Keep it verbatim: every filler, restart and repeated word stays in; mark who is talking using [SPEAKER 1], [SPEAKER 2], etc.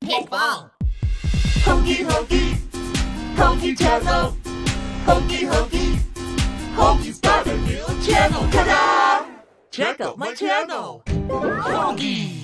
[SPEAKER 1] 偏方。
[SPEAKER 2] Hokey Hokey, Hokey Channel, Hokey Hokey, Hokey's got a new channel. Ta-da!
[SPEAKER 1] Check out my channel.
[SPEAKER 2] Hokey.